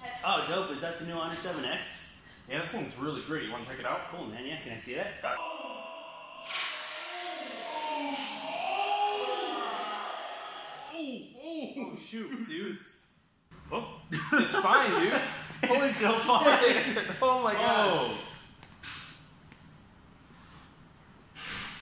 Oh, dope. Is that the new Honor 7X? Yeah, this thing's really great. You want to check it out? Cool, man. Yeah, can I see that? Oh, shoot, dude. Oh, It's fine, dude. it's still fine. Oh my god. Oh.